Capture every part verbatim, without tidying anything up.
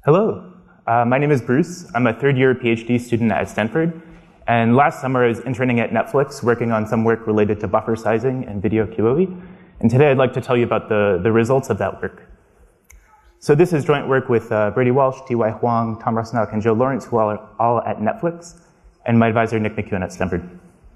Hello, uh, my name is Bruce. I'm a third year PhD student at Stanford. And last summer I was interning at Netflix working on some work related to buffer sizing and video Q O E. And today I'd like to tell you about the, the results of that work. So this is joint work with uh, Brady Walsh, T Y Huang, Tom Rusnak, and Joe Lawrence, who are all at Netflix, and my advisor Nick McEwen at Stanford.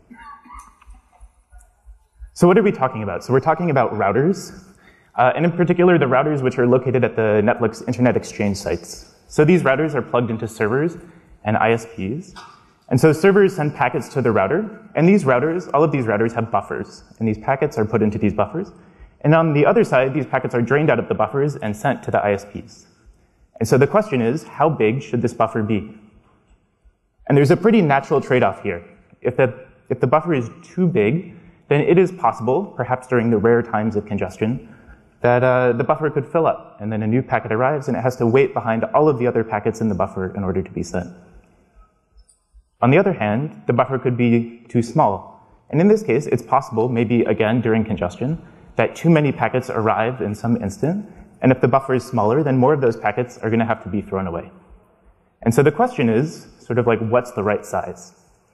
So what are we talking about? So we're talking about routers. Uh, and in particular, the routers which are located at the Netflix Internet Exchange sites. So these routers are plugged into servers and I S Ps. And so servers send packets to the router, and these routers, all of these routers have buffers, and these packets are put into these buffers. And on the other side, these packets are drained out of the buffers and sent to the I S Ps. And so the question is, how big should this buffer be? And there's a pretty natural trade-off here. If the, if the buffer is too big, then it is possible, perhaps during the rare times of congestion, that uh, the buffer could fill up, and then a new packet arrives, and it has to wait behind all of the other packets in the buffer in order to be sent. On the other hand, the buffer could be too small. And in this case, it's possible, maybe again during congestion, that too many packets arrive in some instant, and if the buffer is smaller, then more of those packets are going to have to be thrown away. And so the question is, sort of like, what's the right size?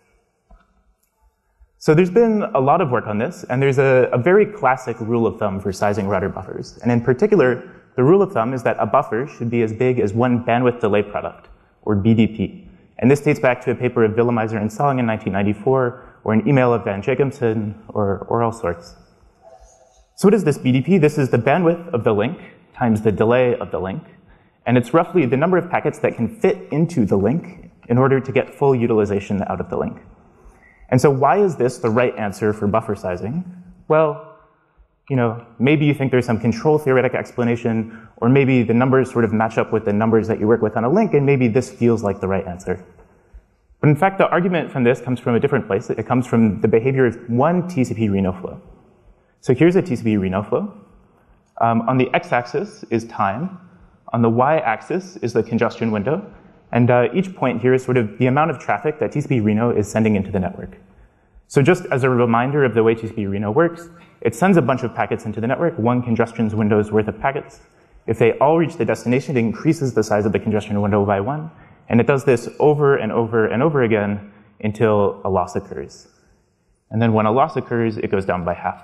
So there's been a lot of work on this, and there's a, a very classic rule of thumb for sizing router buffers. And in particular, the rule of thumb is that a buffer should be as big as one bandwidth delay product, or B D P. And this dates back to a paper of Willemeiser and Song in nineteen ninety-four, or an email of Van Jacobson, or, or all sorts. So what is this B D P? This is the bandwidth of the link times the delay of the link. And it's roughly the number of packets that can fit into the link in order to get full utilization out of the link. And so why is this the right answer for buffer sizing? Well, you know, maybe you think there's some control theoretic explanation, or maybe the numbers sort of match up with the numbers that you work with on a link, and maybe this feels like the right answer. But in fact, the argument from this comes from a different place. It comes from the behavior of one T C P Reno flow. So here's a T C P Reno flow. Um, on the x-axis is time. On the y-axis is the congestion window. And uh, each point here is sort of the amount of traffic that T C P Reno is sending into the network. So just as a reminder of the way T C P Reno works, it sends a bunch of packets into the network, one congestion window's worth of packets. If they all reach the destination, it increases the size of the congestion window by one. And it does this over and over and over again until a loss occurs. And then when a loss occurs, it goes down by half.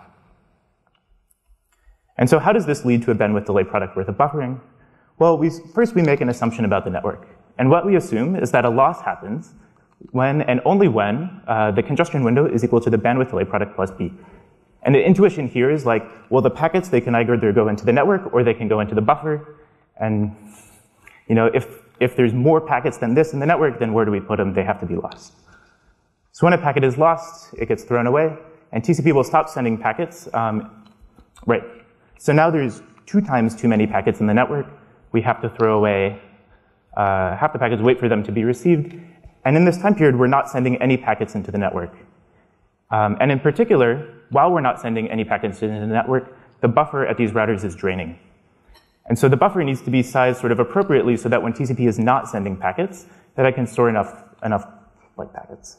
And so how does this lead to a bandwidth delay product worth of buffering? Well, we, first we make an assumption about the network. And what we assume is that a loss happens when and only when uh, the congestion window is equal to the bandwidth delay product plus B. And the intuition here is like, well, the packets, they can either go into the network or they can go into the buffer. And you know, if, if there's more packets than this in the network, then where do we put them? They have to be lost. So when a packet is lost, it gets thrown away, and T C P will stop sending packets. Um, right. So now there's two times too many packets in the network. We have to throw away Uh, half the packets, wait for them to be received. And in this time period, we're not sending any packets into the network. Um, and in particular, while we're not sending any packets into the network, the buffer at these routers is draining. And so the buffer needs to be sized sort of appropriately so that when T C P is not sending packets, that I can store enough, enough like packets.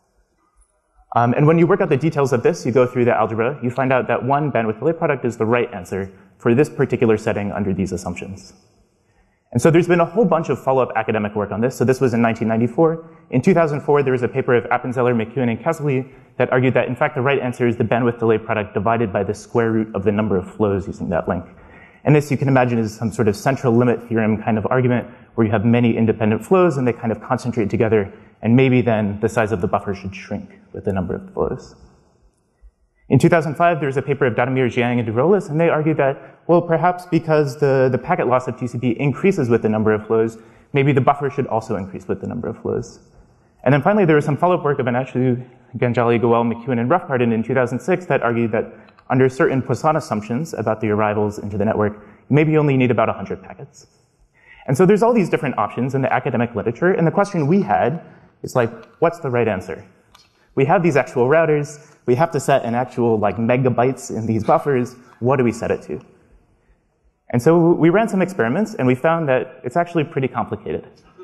Um, and when you work out the details of this, you go through the algebra, you find out that one bandwidth delay product is the right answer for this particular setting under these assumptions. And so there's been a whole bunch of follow-up academic work on this. So this was in nineteen ninety-four. In two thousand four, there was a paper of Appenzeller, McEwen, and Kessley that argued that, in fact, the right answer is the bandwidth delay product divided by the square root of the number of flows using that link. And this, you can imagine, is some sort of central limit theorem kind of argument where you have many independent flows and they kind of concentrate together, and maybe then the size of the buffer should shrink with the number of flows. In two thousand five, there was a paper of Datamir, Jiang, and Durolis, and they argued that, well, perhaps because the, the packet loss of T C P increases with the number of flows, maybe the buffer should also increase with the number of flows. And then finally, there was some follow-up work of Anachu, Ganjali, Goel, McEwen, and Roughgarden in two thousand six that argued that under certain Poisson assumptions about the arrivals into the network, maybe you only need about one hundred packets. And so there's all these different options in the academic literature, and the question we had is like, what's the right answer? We have these actual routers. We have to set an actual like megabytes in these buffers. What do we set it to? And so we ran some experiments, and we found that it's actually pretty complicated.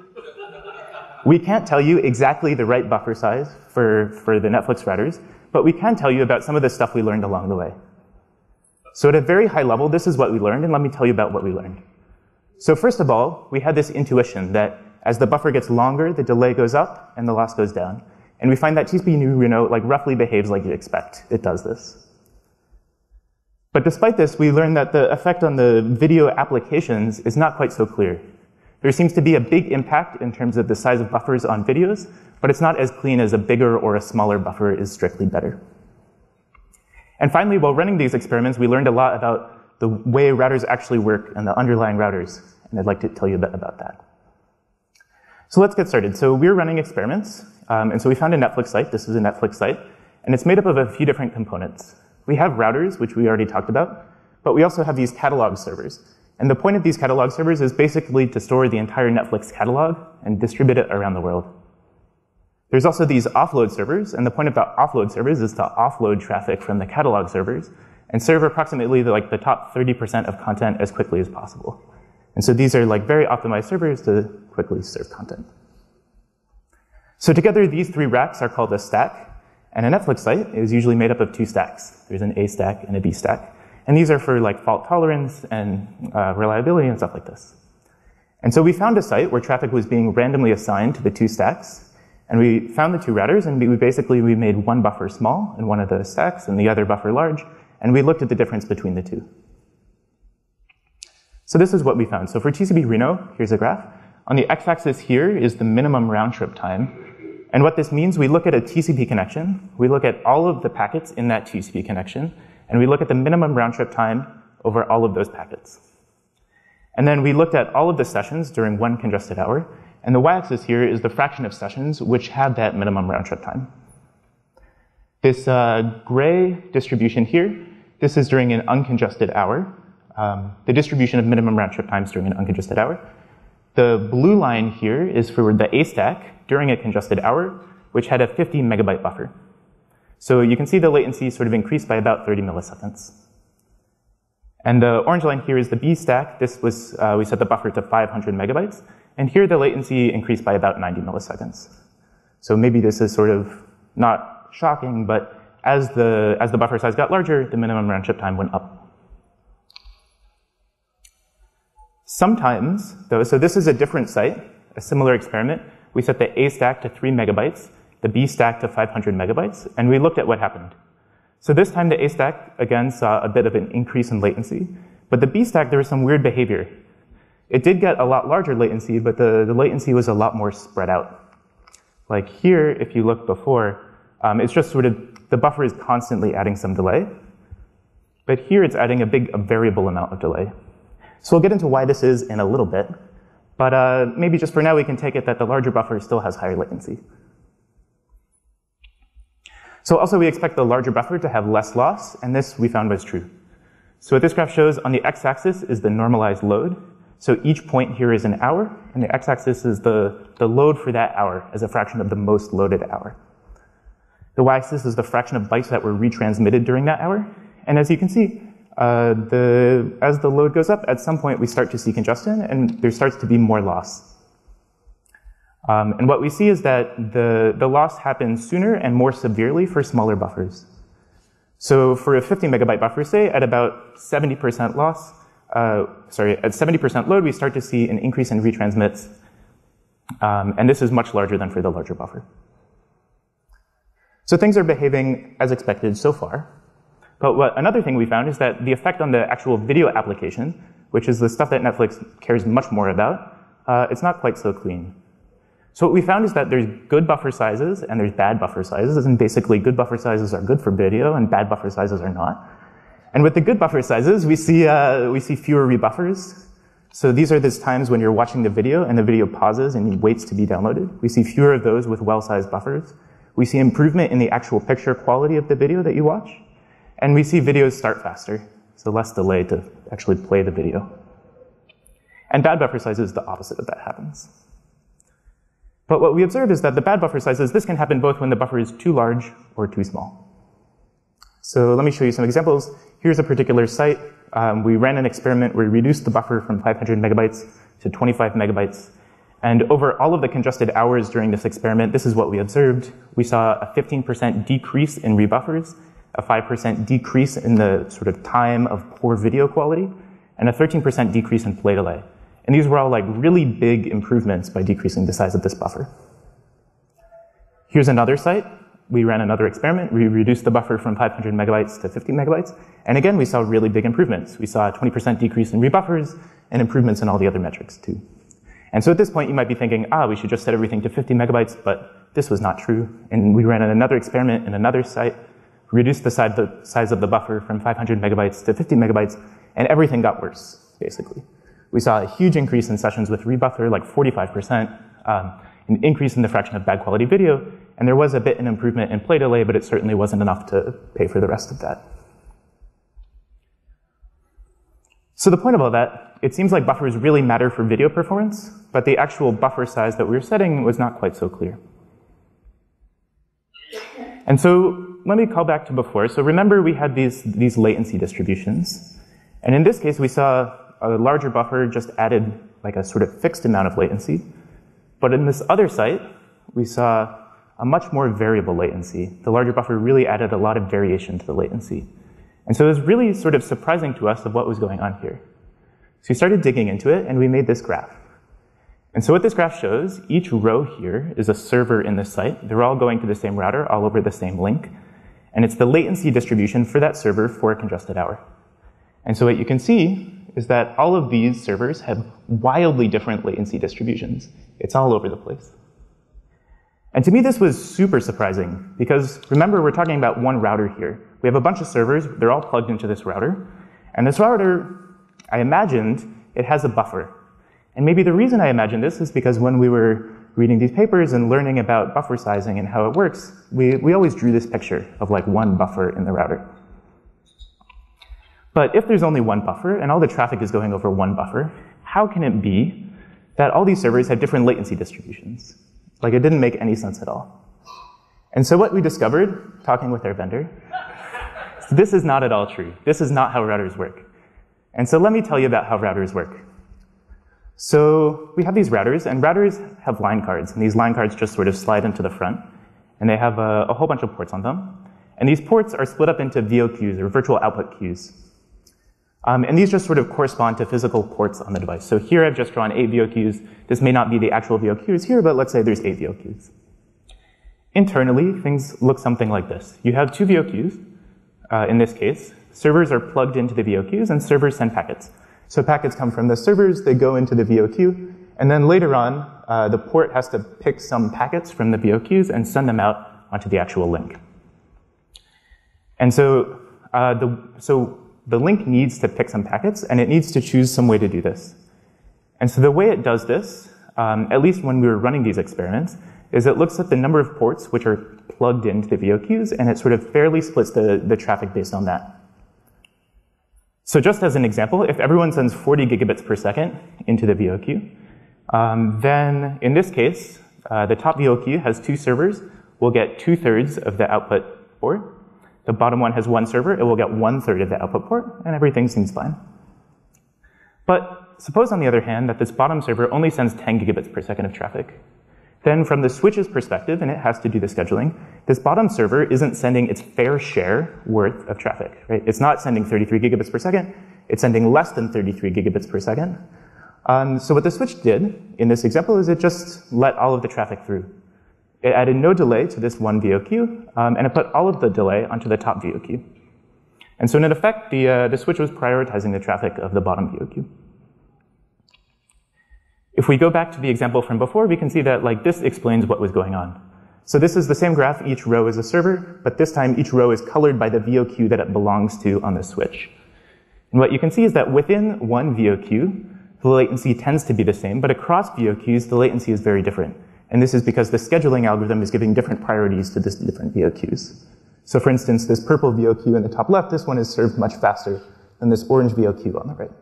We can't tell you exactly the right buffer size for, for the Netflix routers, but we can tell you about some of the stuff we learned along the way. So at a very high level, this is what we learned, and let me tell you about what we learned. So first of all, we had this intuition that as the buffer gets longer, the delay goes up and the loss goes down. And we find that T C P Reno like roughly behaves like you'd expect. It does this. But despite this, we learned that the effect on the video applications is not quite so clear. There seems to be a big impact in terms of the size of buffers on videos, but it's not as clean as a bigger or a smaller buffer is strictly better. And finally, while running these experiments, we learned a lot about the way routers actually work and the underlying routers, and I'd like to tell you a bit about that. So let's get started. So we're running experiments, um, and so we found a Netflix site. This is a Netflix site, and it's made up of a few different components. We have routers, which we already talked about, but we also have these catalog servers. And the point of these catalog servers is basically to store the entire Netflix catalog and distribute it around the world. There's also these offload servers, and the point of the offload servers is to offload traffic from the catalog servers and serve approximately the, like the top thirty percent of content as quickly as possible. And so these are like very optimized servers to quickly serve content. So together, these three racks are called a stack, and a Netflix site is usually made up of two stacks. There's an A stack and a B stack. And these are for like fault tolerance and uh, reliability and stuff like this. And so we found a site where traffic was being randomly assigned to the two stacks. And we found the two routers, and we basically we made one buffer small in one of the stacks and the other buffer large. And we looked at the difference between the two. So this is what we found. So for T C P Reno, here's a graph. On the x-axis here is the minimum round trip time. And what this means, we look at a T C P connection, we look at all of the packets in that T C P connection, and we look at the minimum round trip time over all of those packets. And then we looked at all of the sessions during one congested hour, and the y-axis here is the fraction of sessions which had that minimum round trip time. This uh, gray distribution here, this is during an uncongested hour, um, the distribution of minimum round trip times during an uncongested hour. The blue line here is for the A stack during a congested hour, which had a fifty megabyte buffer. So you can see the latency sort of increased by about thirty milliseconds. And the orange line here is the B stack. This was, uh, we set the buffer to five hundred megabytes. And here the latency increased by about ninety milliseconds. So maybe this is sort of not shocking, but as the, as the buffer size got larger, the minimum round trip time went up. Sometimes, though, so this is a different site, a similar experiment. We set the A stack to three megabytes, the B stack to five hundred megabytes, and we looked at what happened. So this time the A stack, again, saw a bit of an increase in latency, but the B stack, there was some weird behavior. It did get a lot larger latency, but the, the latency was a lot more spread out. Like here, if you look before, um, it's just sort of, the buffer is constantly adding some delay, but here it's adding a big, a variable amount of delay. So we'll get into why this is in a little bit, but uh, maybe just for now we can take it that the larger buffer still has higher latency. So also we expect the larger buffer to have less loss, and this we found was true. So what this graph shows on the x-axis is the normalized load. So each point here is an hour, and the x-axis is the, the load for that hour as a fraction of the most loaded hour. The y-axis is the fraction of bytes that were retransmitted during that hour. And as you can see, uh, the, as the load goes up, at some point we start to see congestion, and there starts to be more loss. Um, and what we see is that the, the loss happens sooner and more severely for smaller buffers. So for a fifty megabyte buffer, say, at about seventy percent loss, uh, sorry, at seventy percent load, we start to see an increase in retransmits. Um, and this is much larger than for the larger buffer. So things are behaving as expected so far. But what, another thing we found is that the effect on the actual video application, which is the stuff that Netflix cares much more about, uh, it's not quite so clean. So what we found is that there's good buffer sizes and there's bad buffer sizes, and basically good buffer sizes are good for video and bad buffer sizes are not. And with the good buffer sizes, we see, uh, we see fewer rebuffers. So these are those times when you're watching the video and the video pauses and waits to be downloaded. We see fewer of those with well-sized buffers. We see improvement in the actual picture quality of the video that you watch. And we see videos start faster, so less delay to actually play the video. And bad buffer sizes, the opposite of that happens. But what we observe is that the bad buffer sizes, this can happen both when the buffer is too large or too small. So let me show you some examples. Here's a particular site. Um, we ran an experiment where we reduced the buffer from five hundred megabytes to twenty-five megabytes. And over all of the congested hours during this experiment, this is what we observed. We saw a fifteen percent decrease in rebuffers, a five percent decrease in the sort of time of poor video quality, and a thirteen percent decrease in play delay. And these were all like really big improvements by decreasing the size of this buffer. Here's another site. We ran another experiment. We reduced the buffer from five hundred megabytes to fifty megabytes. And again, we saw really big improvements. We saw a twenty percent decrease in rebuffers and improvements in all the other metrics too. And so at this point, you might be thinking, ah, we should just set everything to fifty megabytes, but this was not true. And we ran another experiment in another site, reduced the size of the buffer from five hundred megabytes to fifty megabytes, and everything got worse, basically. We saw a huge increase in sessions with rebuffer, like forty-five percent, um, an increase in the fraction of bad quality video, and there was a bit an improvement in play delay, but it certainly wasn't enough to pay for the rest of that. So the point of all that, it seems like buffers really matter for video performance, but the actual buffer size that we were setting was not quite so clear. And so let me call back to before. So remember we had these, these latency distributions. And in this case, we saw a larger buffer just added like a sort of fixed amount of latency. But in this other site, we saw a much more variable latency. The larger buffer really added a lot of variation to the latency. And so it was really sort of surprising to us of what was going on here. So we started digging into it, and we made this graph. And so what this graph shows, each row here is a server in this site. They're all going to the same router, all over the same link. And it's the latency distribution for that server for a congested hour. And so what you can see is that all of these servers have wildly different latency distributions. It's all over the place. And to me, this was super surprising, because remember, we're talking about one router here. We have a bunch of servers. They're all plugged into this router. And this router, I imagined, it has a buffer. And maybe the reason I imagined this is because when we were reading these papers and learning about buffer sizing and how it works, we, we always drew this picture of like one buffer in the router. But if there's only one buffer and all the traffic is going over one buffer, how can it be that all these servers have different latency distributions? Like, it didn't make any sense at all. And so what we discovered, talking with our vendor, so this is not at all true. This is not how routers work. And so let me tell you about how routers work. So we have these routers, and routers have line cards, and these line cards just sort of slide into the front, and they have a, a whole bunch of ports on them. And these ports are split up into V O Qs, or virtual output queues. Um, and these just sort of correspond to physical ports on the device. So here I've just drawn eight V O Qs. This may not be the actual V O Qs here, but let's say there's eight V O Qs. Internally, things look something like this. You have two V O Qs. Uh, in this case, servers are plugged into the V O Qs, and servers send packets. So packets come from the servers, they go into the V O Q, and then later on, uh, the port has to pick some packets from the V O Qs and send them out onto the actual link. And so, uh, the, so the link needs to pick some packets, and it needs to choose some way to do this. And so the way it does this, um, at least when we were running these experiments, is it looks at the number of ports which are plugged into the V O Qs, and it sort of fairly splits the, the traffic based on that. So just as an example, if everyone sends forty gigabits per second into the V O Q, um, then in this case, uh, the top V O Q has two servers, will get two-thirds of the output port. The bottom one has one server, it will get one-third of the output port, and everything seems fine. But suppose, on the other hand, that this bottom server only sends ten gigabits per second of traffic. Then from the switch's perspective, and it has to do the scheduling, this bottom server isn't sending its fair share worth of traffic, right? It's not sending thirty-three gigabits per second, it's sending less than thirty-three gigabits per second. Um, so what the switch did in this example is it just let all of the traffic through. It added no delay to this one V O Q, um, and it put all of the delay onto the top V O Q. And so in effect, the, uh, the switch was prioritizing the traffic of the bottom V O Q. If we go back to the example from before, we can see that like this explains what was going on. So this is the same graph, each row is a server, but this time each row is colored by the V O Q that it belongs to on the switch. And what you can see is that within one V O Q, the latency tends to be the same, but across V O Qs, the latency is very different. And this is because the scheduling algorithm is giving different priorities to this different V O Qs. So for instance, this purple V O Q in the top left, this one is served much faster than this orange V O Q on the right.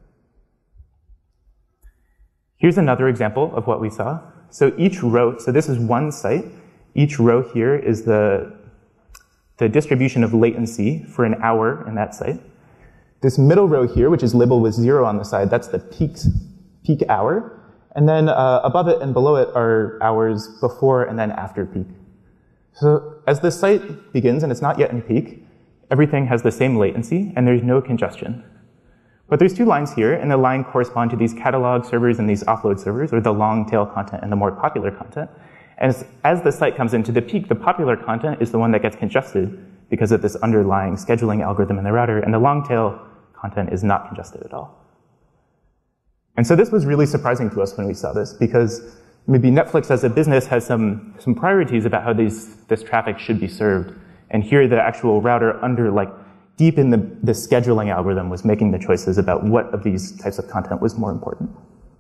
Here's another example of what we saw. So each row, so this is one site. Each row here is the, the distribution of latency for an hour in that site. This middle row here, which is labeled with zero on the side, that's the peak, peak hour. And then uh, above it and below it are hours before and then after peak. So as the site begins, and it's not yet in peak, everything has the same latency, and there's no congestion. But there's two lines here, and the line correspond to these catalog servers and these offload servers, or the long tail content and the more popular content. And as, as the site comes into the peak, the popular content is the one that gets congested because of this underlying scheduling algorithm in the router, and the long tail content is not congested at all. And so this was really surprising to us when we saw this, because maybe Netflix as a business has some, some priorities about how these, this traffic should be served. And here the actual router under, like, deep in the, the scheduling algorithm was making the choices about what of these types of content was more important.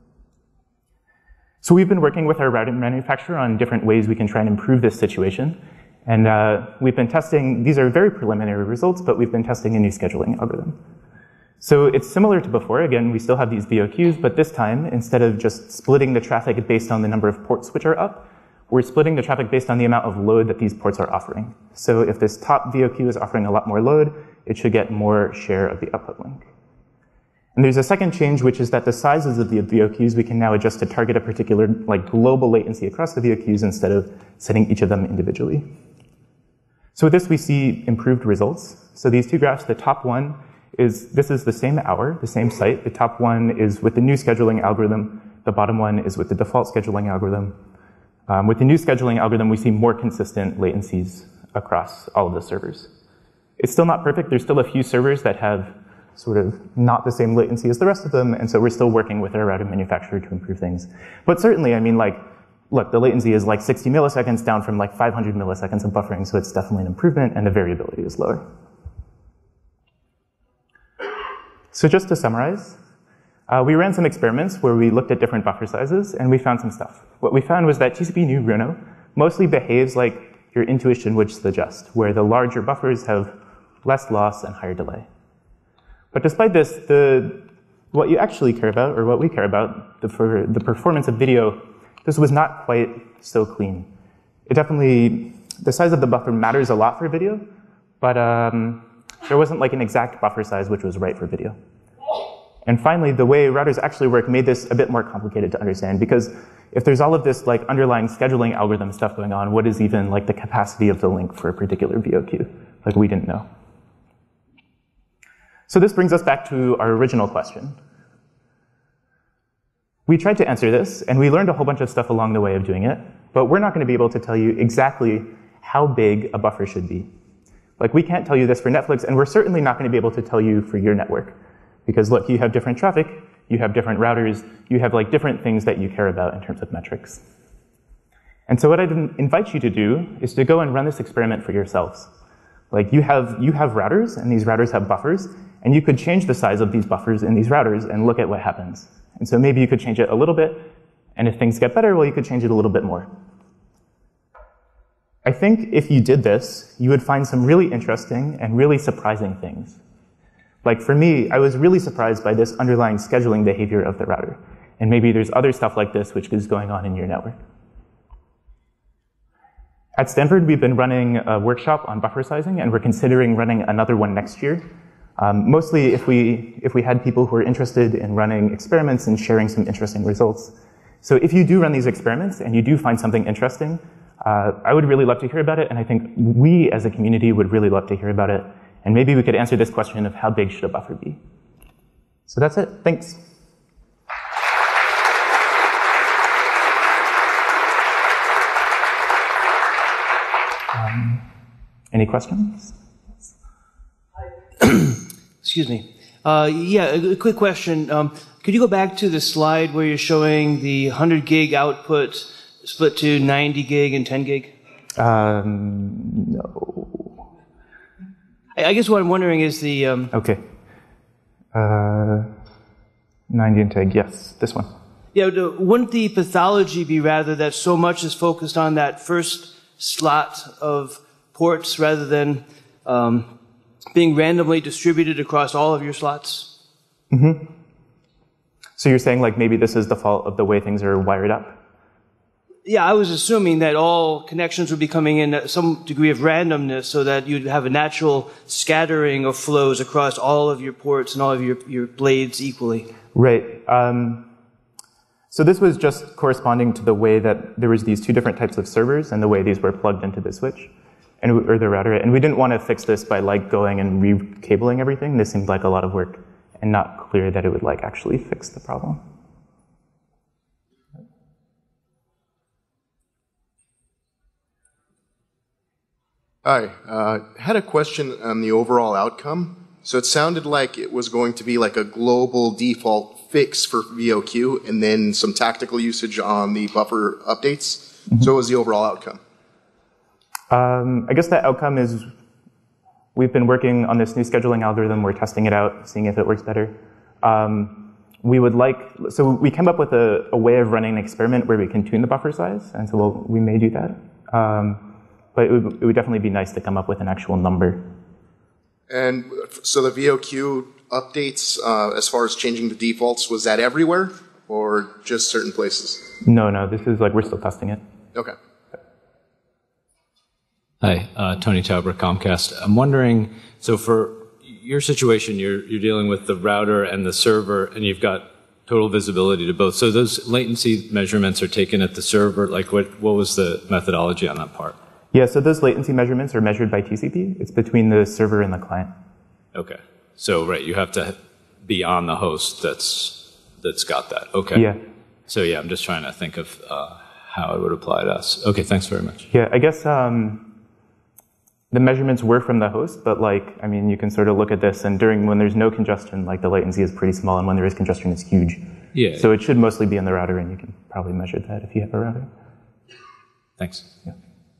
So we've been working with our routing manufacturer on different ways we can try and improve this situation. And uh, we've been testing, these are very preliminary results, but we've been testing a new scheduling algorithm. So it's similar to before. Again, we still have these V O Qs, but this time, instead of just splitting the traffic based on the number of ports which are up, we're splitting the traffic based on the amount of load that these ports are offering. So if this top V O Q is offering a lot more load, it should get more share of the output link. And there's a second change, which is that the sizes of the V O Qs we can now adjust to target a particular, like, global latency across the V O Qs instead of setting each of them individually. So with this, we see improved results. So these two graphs, the top one is, this is the same hour, the same site. The top one is with the new scheduling algorithm. The bottom one is with the default scheduling algorithm. Um, with the new scheduling algorithm, we see more consistent latencies across all of the servers. It's still not perfect. There's still a few servers that have sort of not the same latency as the rest of them, and so we're still working with our router manufacturer to improve things. But certainly, I mean, like, look, the latency is like sixty milliseconds down from like five hundred milliseconds of buffering, so it's definitely an improvement, and the variability is lower. So just to summarize, uh, we ran some experiments where we looked at different buffer sizes, and we found some stuff. What we found was that T C P new Runo mostly behaves like your intuition would suggest, where the larger buffers have less loss and higher delay. But despite this, the, what you actually care about, or what we care about, the, for the performance of video, this was not quite so clean. It definitely, the size of the buffer matters a lot for video, but um, there wasn't like an exact buffer size which was right for video. And finally, the way routers actually work made this a bit more complicated to understand, because if there's all of this like underlying scheduling algorithm stuff going on, what is even like the capacity of the link for a particular V O Q? Like, we didn't know. So this brings us back to our original question. We tried to answer this, and we learned a whole bunch of stuff along the way of doing it, but we're not going to be able to tell you exactly how big a buffer should be. Like, we can't tell you this for Netflix, and we're certainly not going to be able to tell you for your network. Because look, you have different traffic, you have different routers, you have like different things that you care about in terms of metrics. And so what I'd invite you to do is to go and run this experiment for yourselves. Like, you have, you have routers, and these routers have buffers, and you could change the size of these buffers in these routers and look at what happens. And so maybe you could change it a little bit, and if things get better, well, you could change it a little bit more. I think if you did this, you would find some really interesting and really surprising things. Like, for me, I was really surprised by this underlying scheduling behavior of the router. And maybe there's other stuff like this which is going on in your network. At Stanford, we've been running a workshop on buffer sizing, and we're considering running another one next year. Um, mostly if we, if we had people who are interested in running experiments and sharing some interesting results. So if you do run these experiments and you do find something interesting, uh, I would really love to hear about it, and I think we as a community would really love to hear about it. And maybe we could answer this question of how big should a buffer be. So that's it. Thanks. Um, any questions? Excuse me. Uh, yeah, a, a quick question. Um, could you go back to the slide where you're showing the one hundred gig output split to ninety gig and ten gig? Um, no. I, I guess what I'm wondering is the... Um, okay. Uh, ninety and ten, yes, this one. Yeah, wouldn't the pathology be rather that so much is focused on that first slot of ports rather than um, being randomly distributed across all of your slots? Mm-hmm. So you're saying like maybe this is the fault of the way things are wired up? Yeah, I was assuming that all connections would be coming in at some degree of randomness so that you'd have a natural scattering of flows across all of your ports and all of your, your blades equally. Right. Um, so this was just corresponding to the way that there was these two different types of servers and the way these were plugged into the switch and or the router. And we didn't want to fix this by like going and re-cabling everything. This seemed like a lot of work. and not clear that it would like actually fix the problem. Hi, uh, had a question on the overall outcome. So it sounded like it was going to be like a global default fix for V O Q and then some tactical usage on the buffer updates. Mm-hmm. So what was the overall outcome? Um, I guess the outcome is we've been working on this new scheduling algorithm. We're testing it out, seeing if it works better. Um, we would like, so we came up with a, a way of running an experiment where we can tune the buffer size, and so we'll, we may do that. Um, But it would, it would definitely be nice to come up with an actual number. And so the V O Q updates, uh, as far as changing the defaults, was that everywhere or just certain places? No, no, this is like, we're still testing it. Okay. Hi, uh, Tony Tauber, Comcast. I'm wondering, so for your situation, you're, you're dealing with the router and the server, and you've got total visibility to both. So those latency measurements are taken at the server. Like, what, what was the methodology on that part? Yeah, so those latency measurements are measured by T C P. It's between the server and the client. Okay. So, right, you have to be on the host that's that's got that. Okay. Yeah. So, yeah, I'm just trying to think of uh, how it would apply to us. Okay, thanks very much. Yeah, I guess um, the measurements were from the host, but, like, I mean, you can sort of look at this, and during when there's no congestion, like, the latency is pretty small, and when there is congestion, it's huge. Yeah. So it should mostly be in the router, and you can probably measure that if you have a router. Thanks. Yeah.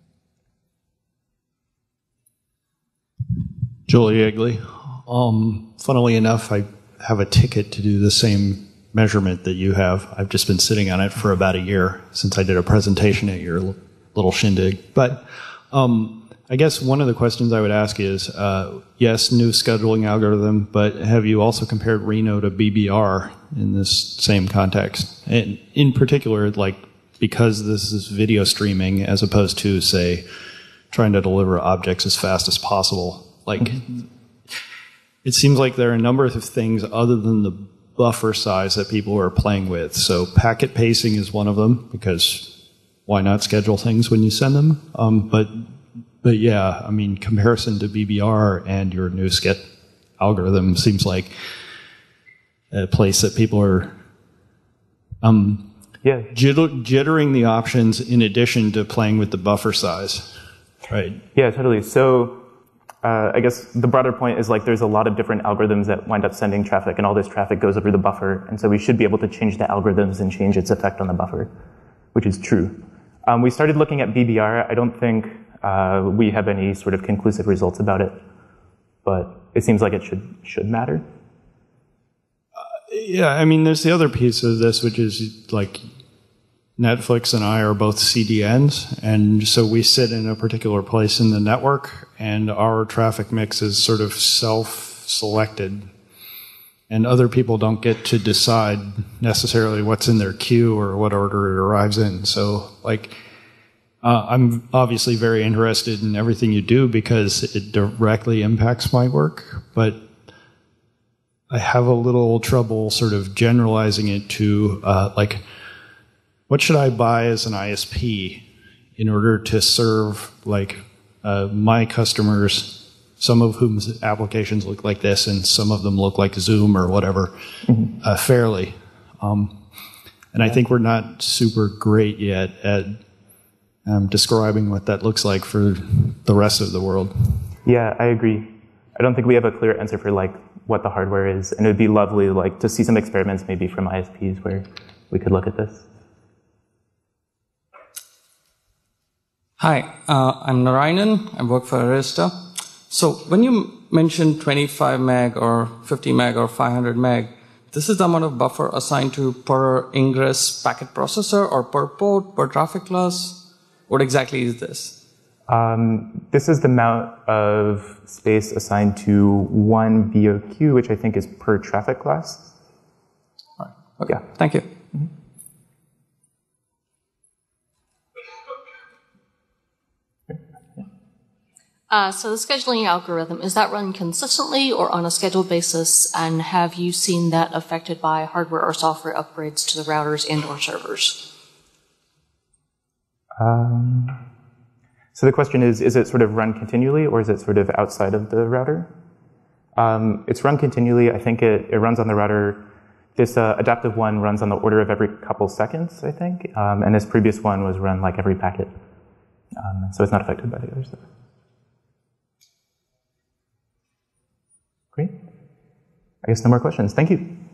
Joel Yeagley. Um, funnily enough, I have a ticket to do the same measurement that you have. I've just been sitting on it for about a year since I did a presentation at your little shindig. But um, I guess one of the questions I would ask is, uh, yes, new scheduling algorithm, but have you also compared Reno to B B R in this same context? And in particular, like, because this is video streaming as opposed to, say, trying to deliver objects as fast as possible. Like, it seems like there are a number of things other than the buffer size that people are playing with. So packet pacing is one of them, because why not schedule things when you send them? Um, but, but yeah, I mean, comparison to B B R and your new S C I T algorithm seems like a place that people are um, yeah. jitter, jittering the options in addition to playing with the buffer size. Right. Yeah, totally. So uh, I guess the broader point is like there's a lot of different algorithms that wind up sending traffic, and all this traffic goes over the buffer. And so we should be able to change the algorithms and change its effect on the buffer, which is true. Um, we started looking at B B R. I don't think uh, we have any sort of conclusive results about it, but it seems like it should should matter. Uh, yeah, I mean, there's the other piece of this, which is like Netflix and I are both C D Ns, and so we sit in a particular place in the network, and our traffic mix is sort of self-selected, and other people don't get to decide necessarily what's in their queue or what order it arrives in. So, like, uh, I'm obviously very interested in everything you do because it directly impacts my work, but I have a little trouble sort of generalizing it to, uh, like, what should I buy as an I S P in order to serve, like, uh, my customers, some of whom's applications look like this and some of them look like Zoom or whatever, mm-hmm. uh, fairly. Um, and yeah. I think we're not super great yet at um, describing what that looks like for the rest of the world. Yeah, I agree. I don't think we have a clear answer for, like, what the hardware is, and it would be lovely, like, to see some experiments maybe from I S Ps where we could look at this. Hi, uh, I'm Narayanan. I work for Arista. So when you mention twenty-five meg or fifty meg or five hundred meg, this is the amount of buffer assigned to per ingress packet processor or per port, per traffic class? What exactly is this? Um, this is the amount of space assigned to one V O Q, which I think is per traffic class. All right. Okay. Yeah. Thank you. Mm-hmm. Uh, so the scheduling algorithm, is that run consistently or on a scheduled basis? And have you seen that affected by hardware or software upgrades to the routers and or servers? Um, so the question is, is it sort of run continually or is it sort of outside of the router? Um, it's run continually. I think it, it runs on the router. This uh, adaptive one runs on the order of every couple seconds, I think, um, and this previous one was run like every packet. Um, so it's not affected by the other stuff. Great. I guess no more questions. Thank you.